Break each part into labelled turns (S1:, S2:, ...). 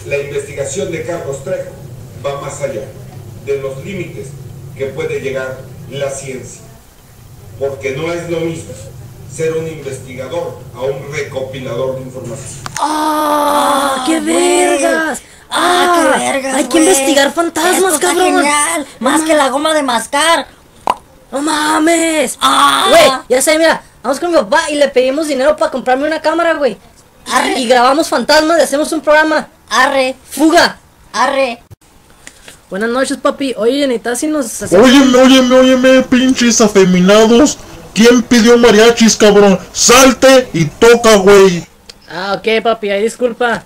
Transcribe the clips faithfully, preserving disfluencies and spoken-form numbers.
S1: La investigación de Carlos Trejo va más allá de los límites que puede llegar la ciencia, porque no es lo mismo ser un investigador a un recopilador de información.
S2: ¡Ah! ¡Qué vergas!
S3: ¡Ah, qué vergas!
S2: Hay que
S3: wey.
S2: investigar fantasmas,
S3: Esto
S2: cabrón.
S3: está genial. Más que la goma de mascar.
S2: ¡No mames!
S3: ¡Ah!
S2: Güey, ya sé, mira, vamos con mi papá y le pedimos dinero para comprarme una cámara, güey.
S3: Arre.
S2: Y grabamos fantasmas y hacemos un programa.
S3: Arre,
S2: ¡Fuga!
S3: arre.
S2: Buenas noches, papi. Oye, neta, si nos hacemos...
S4: Óyeme, óyeme, óyeme, pinches afeminados. ¿Quién pidió mariachis, cabrón? Salte y toca, güey.
S2: Ah, ok, papi, ahí disculpa.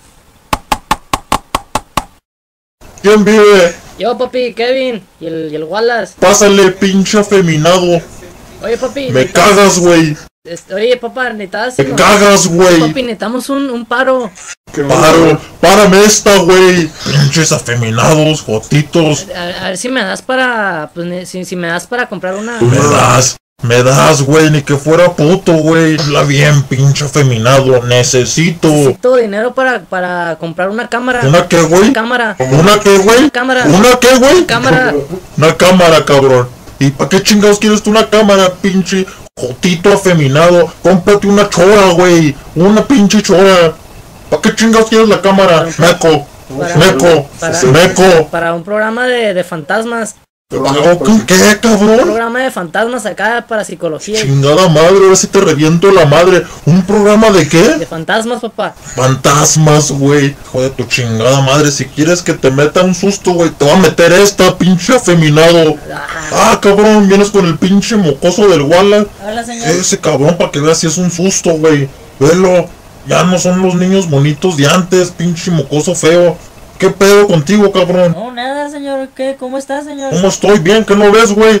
S4: ¿Quién vive?
S2: Yo, papi, Kevin y el, y el Wallace.
S4: Pásale, pinche afeminado.
S2: Oye, papi.
S4: Me
S2: neta-
S4: cagas, güey.
S2: este, Oye, papá, neta, si
S4: Me
S2: nos-
S4: cagas, güey.
S2: Papi, necesitamos un, un paro.
S4: Paro, párame esta, güey. Pinches afeminados, jotitos.
S2: A, a ver si me das para... Pues, ne- si, si me das para comprar una...
S4: Me das, me das, güey, ni que fuera puto, güey. Habla bien, pinche afeminado. Necesito.
S2: Necesito dinero para, para comprar una cámara.
S4: ¿Una qué, güey?
S2: Una cámara.
S4: ¿Una qué, güey?
S2: Una cámara.
S4: ¿Una qué, güey?
S2: Cámara.
S4: Una cámara, cabrón. ¿Y para qué chingados quieres tú una cámara, pinche jotito afeminado? Cómprate una chora, güey. Una pinche chora. ¿Para qué chingados quieres la cámara? Meco.
S2: Para-
S4: Meco.
S2: para-
S4: Meco.
S2: Para un programa de, de fantasmas.
S4: ¿Qué, qué,
S2: Un
S4: cabrón?
S2: programa de fantasmas acá para psicología. y-
S4: Chingada madre, ahora sí te reviento la madre. ¿Un programa de
S2: De
S4: qué?
S2: fantasmas, papá.
S4: Fantasmas, güey. Hijo de tu chingada madre. Si quieres que te meta un susto, güey, te va a meter esta, pinche afeminado. Ah, cabrón, vienes con el pinche mocoso del Walla.
S3: Hola, señor.
S4: Ese cabrón, para que veas si es un susto, güey. Velo. Ya no son los niños bonitos de antes, pinche mocoso feo. ¿Qué pedo contigo, cabrón?
S3: No, nada, señor. ¿Qué? ¿Cómo está, señor?
S4: ¿Cómo estoy? Bien, ¿qué no ves, güey?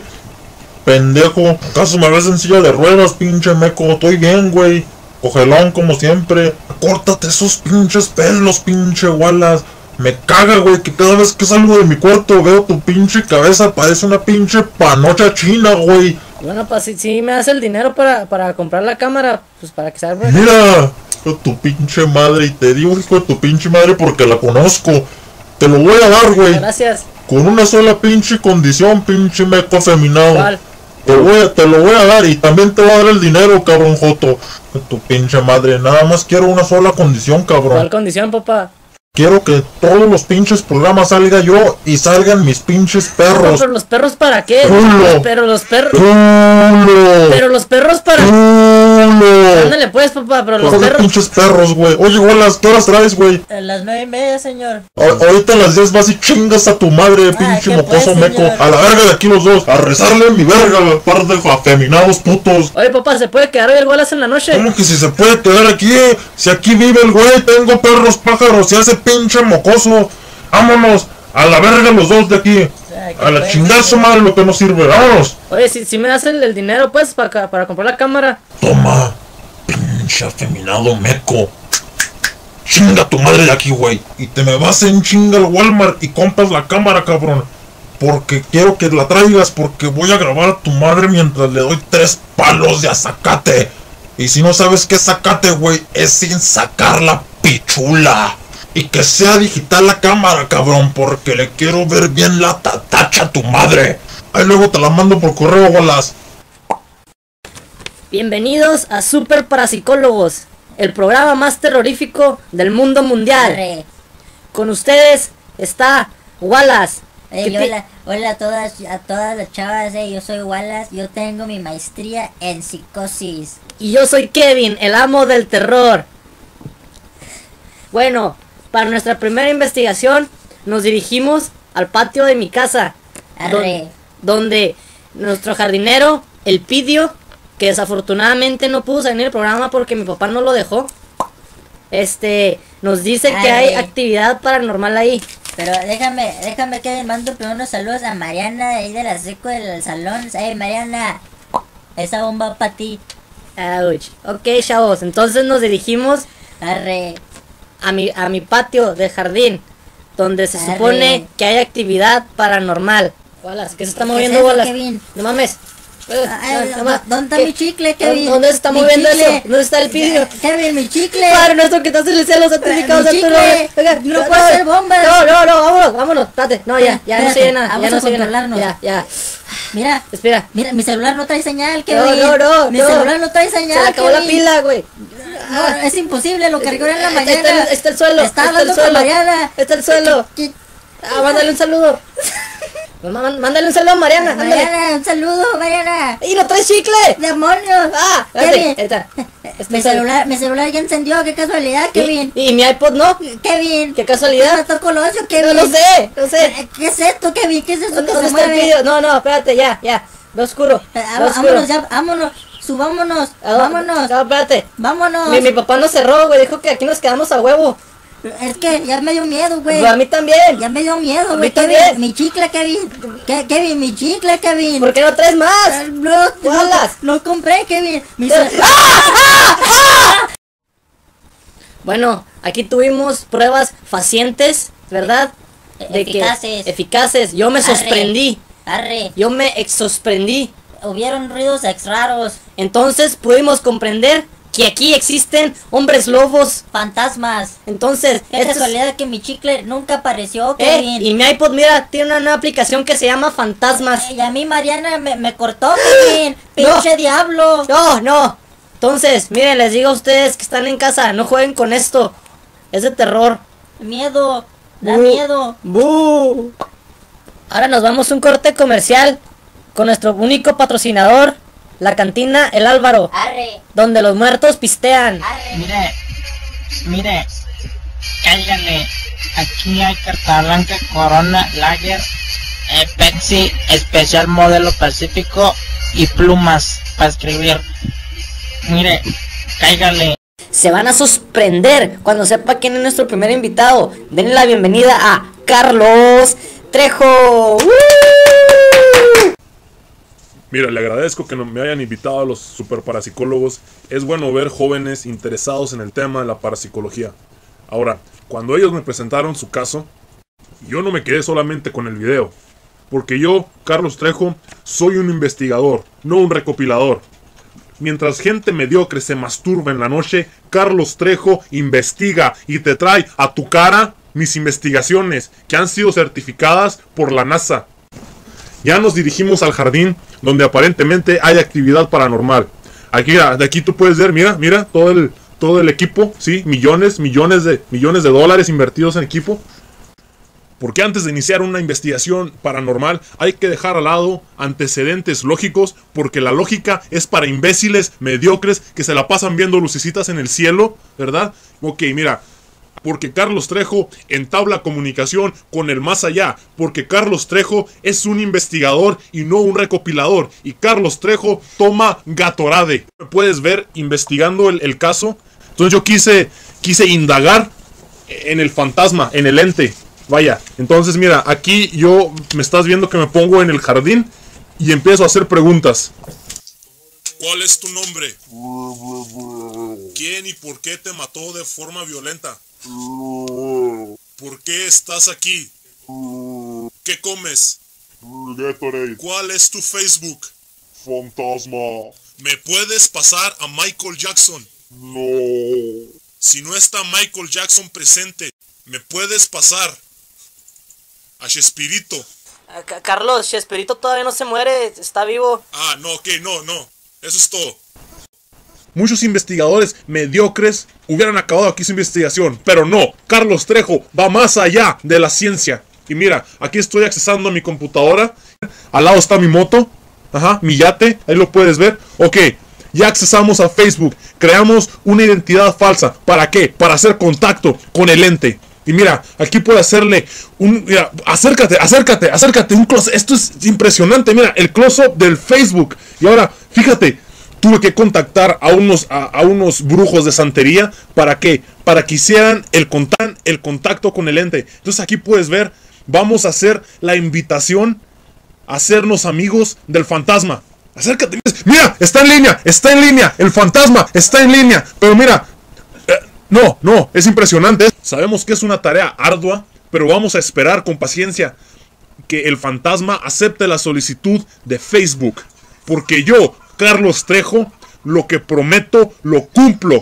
S4: Pendejo. ¿Acaso me ves en silla de ruedas, pinche meco? Estoy bien, güey. Cogelón, como siempre. Córtate esos pinches pelos, pinche Wallace. Me caga, güey, que cada vez que salgo de mi cuarto veo tu pinche cabeza, parece una pinche panocha china, güey.
S2: Bueno, pues si, si me das el dinero para, para comprar la cámara, pues para que salga.
S4: Mira, hijo de tu pinche madre, y te digo hijo de tu pinche madre porque la conozco. Te lo voy a dar, güey.
S2: Gracias.
S4: Con una sola pinche condición, pinche meco afeminado.
S2: ¿Cuál?
S4: Te, voy a- te lo voy a dar y también te voy a dar el dinero, cabrón joto. De tu pinche madre, nada más quiero una sola condición,
S2: ¿Cuál
S4: cabrón.
S2: condición, papá?
S4: Quiero que todos los pinches programas salga yo y salgan mis pinches
S2: No,
S4: perros.
S2: pero los perros para qué?
S4: Culo.
S2: Pero los perros...
S4: ¡Culo!
S2: Pero los perros para...
S4: ¡Culo!
S2: Ándale pues, papá, pero los
S4: Joder,
S2: perros...
S4: pinches perros, güey. Oye, bolas, ¿qué horas traes, güey?
S3: A las nueve y media, señor.
S4: A- Ahorita a las diez vas y chingas a tu madre, pinche
S3: ¿qué
S4: mocoso
S3: pues,
S4: meco.
S3: señor?
S4: A la verga de aquí los dos. A rezarle mi verga, par de afeminados putos.
S2: Oye, papá, ¿se puede quedar hoy el Wallace en la noche?
S4: ¿Cómo que si se puede quedar aquí? Si aquí vive el güey, tengo perros, pájaros y ese pinche mocoso. Vámonos, a la verga los dos de aquí.
S3: Ay,
S4: A la
S3: qué
S4: chingada
S3: bueno.
S4: su madre lo que no sirve. Vámonos.
S2: Oye, si, si me das el, el dinero, pues, para, para comprar la cámara.
S4: Toma, pinche afeminado meco. Chinga tu madre de aquí, güey. Y te me vas en chinga al Walmart y compras la cámara, cabrón. Porque quiero que la traigas, porque voy a grabar a tu madre mientras le doy tres palos de azacate. Y si no sabes qué es zacate, güey, es sin sacar la pichula. Y que sea digital la cámara, cabrón, porque le quiero ver bien la tatacha a tu madre. Ahí luego te la mando por correo, bolas.
S2: Bienvenidos a Super Parapsicólogos, el programa más terrorífico del mundo mundial.
S3: Arre.
S2: Con ustedes está Wallace.
S3: Eh,
S2: que ti-
S3: hola, hola a todas, a todas las chavas, eh, yo soy Wallace, yo tengo mi maestría en psicosis.
S2: Y yo soy Kevin, el amo del terror. Bueno, para nuestra primera investigación nos dirigimos al patio de mi casa.
S3: Arre.
S2: don- donde nuestro jardinero, el Pidio, que desafortunadamente no pudo salir en el programa porque mi papá no lo dejó, este, nos dice que hay
S3: Arre.
S2: actividad paranormal ahí.
S3: Pero déjame, déjame que mando primero unos saludos a Mariana de ahí de la seco del salón. Hey Mariana, esa bomba para ti.
S2: Ouch. Ok, chavos, entonces nos dirigimos
S3: Arre.
S2: a mi, a mi patio de jardín, donde se
S3: Arre.
S2: supone que hay actividad paranormal. Wallace, ¿qué se está
S3: ¿Qué
S2: moviendo,
S3: es eso,
S2: Wallace?
S3: Kevin?
S2: No mames. Eh,
S3: Ay,
S2: no, no ma-
S3: ¿Dónde está
S2: ¿qué?
S3: mi chicle, Kevin?
S2: ¿Dónde se está
S3: Mi
S2: moviendo
S3: chicle.
S2: eso? ¿Dónde está el Pidio?
S3: Kevin, mi chicle.
S2: Padre nuestro que estás en el cielo, santificado
S3: Mi
S2: sea tu nombre.
S3: chicle.
S2: Oiga,
S3: No puedo hacer bomba.
S2: espérate, no, ya, ya no
S3: Espérate,
S2: se oye nada,
S3: vamos
S2: ya no
S3: a
S2: se oye nada.
S3: controlarnos.
S2: Ya, ya.
S3: Mira,
S2: Espera.
S3: mira, mi celular no trae señal,
S2: No,
S3: Kevin.
S2: no, no,
S3: Mi
S2: no.
S3: celular no trae señal,
S2: Se le acabó la
S3: Kevin.
S2: pila, güey.
S3: No, es imposible, lo cargó en la
S2: Está-
S3: mañana.
S2: Está, está el suelo.
S3: Está
S2: está
S3: hablando
S2: el
S3: con
S2: suelo.
S3: Mariana.
S2: Está el suelo.
S3: ¿Qué- qué-
S2: Ah, mándale un saludo. Má- Mándale un saludo a Mariana, ándale.
S3: Mariana, un saludo, Mariana.
S2: ¡Y no trae chicle!
S3: ¡Demonios!
S2: Ah,
S3: Kevin.
S2: espérate, ahí está.
S3: Mi celular, mi celular ya encendió, qué casualidad, Kevin.
S2: Y, y mi iPod no.
S3: Kevin.
S2: Qué casualidad.
S3: Me tocó Colosio,
S2: No,
S3: Kevin.
S2: no sé, no sé.
S3: ¿Qué es esto, Kevin? ¿Qué es eso que
S2: ¿Dónde
S3: se
S2: está el
S3: mueve?
S2: vídeo? No, no, espérate, ya, ya. Ve oscuro.
S3: Eh,
S2: Ve oscuro.
S3: Vámonos ya, vámonos. Subámonos.
S2: Ah,
S3: Vámonos.
S2: No, espérate.
S3: Vámonos.
S2: Mi, mi papá nos cerró, güey. Dijo que aquí nos quedamos a huevo.
S3: Es que ya me dio miedo, güey.
S2: Pues a mí también.
S3: Ya me dio miedo,
S2: A
S3: güey.
S2: mí también.
S3: Kevin, mi chicle, Kevin. Ke- Kevin, mi chicle, Kevin.
S2: ¿Por qué no traes
S3: Eh,
S2: más?
S3: No, no,
S2: ¿Cuálas?
S3: no compré, Kevin. Mi
S2: ¡Ah!
S3: ce-
S2: ¡Ah! Bueno, aquí tuvimos pruebas facientes, ¿verdad? De que-
S3: Eficaces.
S2: eficaces. Yo me
S3: Arre.
S2: sorprendí.
S3: Arre,
S2: Yo me exsorprendí.
S3: hubieron ruidos ex raros,
S2: Entonces pudimos comprender que aquí existen hombres lobos.
S3: fantasmas.
S2: Entonces,
S3: Qué
S2: esto es-
S3: casualidad que mi chicle nunca apareció,
S2: eh,
S3: Kevin.
S2: y mi iPod, mira, tiene una nueva aplicación que se llama Fantasmas.
S3: Y a mí Mariana me, me cortó, Kevin.
S2: No.
S3: Pinche diablo.
S2: No, no. Entonces, miren, les digo a ustedes que están en casa, no jueguen con esto. Es de terror.
S3: Miedo. Da
S2: Bu.
S3: miedo.
S2: ¡Bu! Ahora nos vamos a un corte comercial con nuestro único patrocinador, la cantina El Álvaro,
S3: Arre.
S2: donde los muertos pistean.
S3: Arre.
S5: Mire, mire, cállale. Aquí hay carta blanca, Corona, Lager, eh, Pepsi, especial modelo Pacífico y plumas para escribir. Mire, cállale.
S2: Se van a sorprender cuando sepa quién es nuestro primer invitado. Denle la bienvenida a Carlos Trejo. ¡Uh!
S4: Mira, le agradezco que no- me hayan invitado a los super parapsicólogos. Es bueno ver jóvenes interesados en el tema de la parapsicología. Ahora, cuando ellos me presentaron su caso, yo no me quedé solamente con el video. Porque yo, Carlos Trejo, soy un investigador, no un recopilador. Mientras gente mediocre se masturba en la noche, Carlos Trejo investiga y te trae a tu cara mis investigaciones que han sido certificadas por la NASA. Ya nos dirigimos al jardín donde aparentemente hay actividad paranormal. Aquí, mira, de aquí tú puedes ver, mira, mira, todo el, todo el equipo, sí, millones, millones de, millones de dólares invertidos en equipo. Porque antes de iniciar una investigación paranormal hay que dejar al lado antecedentes lógicos, porque la lógica es para imbéciles mediocres que se la pasan viendo lucecitas en el cielo, ¿verdad? Ok, mira, porque Carlos Trejo entabla comunicación con el más allá, porque Carlos Trejo es un investigador y no un recopilador, y Carlos Trejo toma Gatorade. Puedes ver investigando el, el caso. Entonces yo quise, quise indagar en el fantasma, en el ente. Vaya, entonces mira, aquí yo me estás viendo que me pongo en el jardín y empiezo a hacer preguntas. ¿Cuál es tu nombre? ¿Quién y por qué te mató de forma violenta? ¿Por qué estás aquí? ¿Qué comes?
S6: Gatorade,
S4: ¿Cuál es tu Facebook?
S6: fantasma,
S4: ¿Me puedes pasar a Michael Jackson?
S6: no,
S4: Si no está Michael Jackson presente, ¿me puedes pasar a Chespirito?
S2: Carlos, Chespirito todavía no se muere, está vivo.
S4: Ah, no, ok, no, no. Eso es todo. Muchos investigadores mediocres hubieran acabado aquí su investigación, pero no. Carlos Trejo va más allá de la ciencia. Y mira, aquí estoy accesando a mi computadora. Al lado está mi moto. Ajá, mi yate. Ahí lo puedes ver. Ok, ya accesamos a Facebook. Creamos una identidad falsa. ¿Para qué? Para hacer contacto con el ente. Y mira, aquí puedo hacerle un... Mira, acércate, acércate, acércate. Un close. Esto es impresionante. Mira, el close-up del Facebook. Y ahora, fíjate, tuve que contactar a unos, a, a unos brujos de santería. ¿Para qué? Para que hicieran el, contan, el contacto con el ente. Entonces aquí puedes ver, vamos a hacer la invitación a hacernos amigos del fantasma. Acércate. Mira, está en línea, está en línea. El fantasma está en línea. Pero mira... No, no, es impresionante. Sabemos que es una tarea ardua, pero vamos a esperar con paciencia que el fantasma acepte la solicitud de Facebook. Porque yo, Carlos Trejo, lo que prometo, lo cumplo.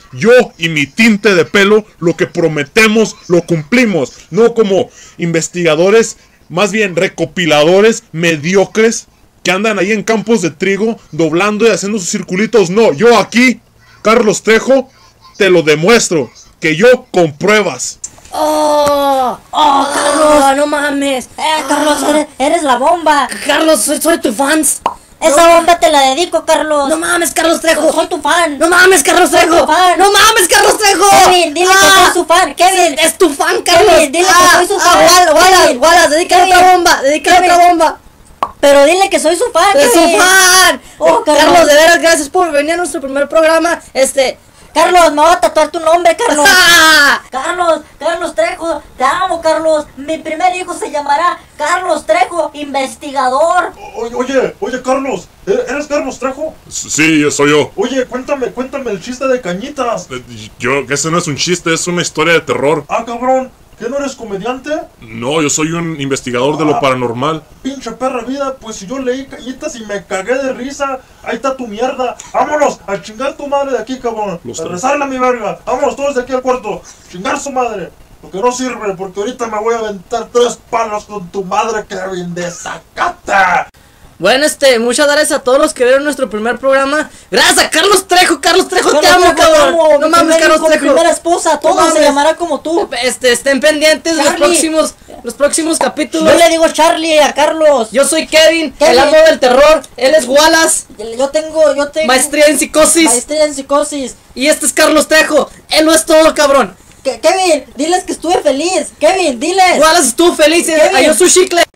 S4: yo y mi tinte de pelo, lo que prometemos lo cumplimos. No como investigadores, más bien recopiladores mediocres que andan ahí en campos de trigo doblando y haciendo sus circulitos. No, yo aquí, Carlos Trejo, te lo demuestro, que yo con pruebas.
S2: ¡Oh! ¡Oh, Carlos! ¡No mames!
S3: Eh, Carlos, eres, eres la bomba.
S2: Carlos, soy, soy tu fans.
S3: Esa bomba te la dedico, Carlos.
S2: No mames, Carlos Trejo.
S3: Soy tu fan.
S2: No mames, Carlos
S3: Soy
S2: Trejo.
S3: tu fan.
S2: No mames, Carlos Trejo.
S3: Kevin, dile
S2: Ah,
S3: que soy su fan. Kevin,
S2: Es tu fan, Carlos.
S3: Kevin, dile que
S2: Ah,
S3: soy su
S2: ah,
S3: fan.
S2: Wallace, Wallace,
S3: Kevin,
S2: Wallace, dedícale
S3: Kevin,
S2: otra bomba. Dedícale
S3: Kevin.
S2: otra bomba.
S3: pero dile que soy su fan.
S2: Es tu
S3: Kevin.
S2: fan.
S3: Oh,
S2: Carlos.
S3: Carlos.
S2: de veras, gracias por venir a nuestro primer programa. Este.
S3: Carlos, me voy a tatuar tu nombre, Carlos.
S2: ¡Ah!
S3: Carlos, Carlos Trejo, te amo, Carlos. Mi primer hijo se llamará Carlos Trejo, investigador.
S4: Oye, oye, oye, Carlos, ¿eres Carlos Trejo?
S6: Sí, soy yo.
S4: Oye, cuéntame, cuéntame el chiste de Cañitas.
S6: Eh, Yo, que ese no es un chiste, es una historia de terror.
S4: Ah, cabrón, ¿qué no eres comediante?
S6: No, yo soy un investigador de lo paranormal.
S4: Pinche perra vida, pues si yo leí Cañitas y me cagué de risa, ahí está tu mierda. Vámonos, a chingar tu madre de aquí, cabrón.
S6: Los
S4: A
S6: tres.
S4: rezarle a mi verga. Vámonos todos de aquí al cuarto. Chingar su madre. Lo que no sirve, porque ahorita me voy a aventar tres palos con tu madre, Kevin, de Zacata.
S2: Bueno, este, muchas gracias a todos los que vieron nuestro primer programa. Gracias a Carlos Trejo, Carlos Trejo, te
S3: Carlos
S2: amo,
S3: Trejo, te
S2: cabrón.
S3: amo.
S2: No
S3: Mi
S2: mames,
S3: primer
S2: Carlos
S3: hijo, mi
S2: Trejo.
S3: primera esposa, todo
S2: No
S3: se
S2: mames.
S3: llamará como tú.
S2: Este, estén pendientes de los
S3: Charlie.
S2: próximos, los próximos capítulos.
S3: Yo le digo Charlie a Carlos.
S2: Yo soy Kevin,
S3: Kevin.
S2: el amo del terror. Él es Wallace,
S3: Yo tengo, yo tengo
S2: maestría en psicosis.
S3: maestría en psicosis.
S2: Y este es Carlos Trejo. Él no es todo, cabrón.
S3: Que- Kevin, diles que estuve feliz. Kevin, diles.
S2: Wallace estuvo feliz y
S3: Kevin.
S2: halló su chicle.